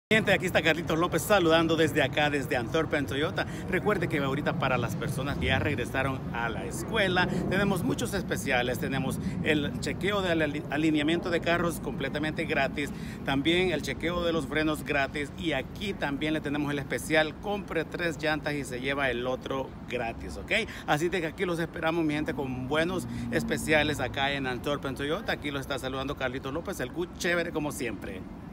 Gente, aquí está Carlitos López saludando desde acá, desde Antwerpen Toyota. Recuerde que ahorita para las personas que ya regresaron a la escuela, tenemos muchos especiales. Tenemos el chequeo del alineamiento de carros completamente gratis, también el chequeo de los frenos gratis, y aquí también le tenemos el especial: compre 3 llantas y se lleva el otro gratis, ¿ok? Así de que aquí los esperamos, mi gente, con buenos especiales acá en Antwerpen Toyota. Aquí los está saludando Carlitos López, el good chévere como siempre.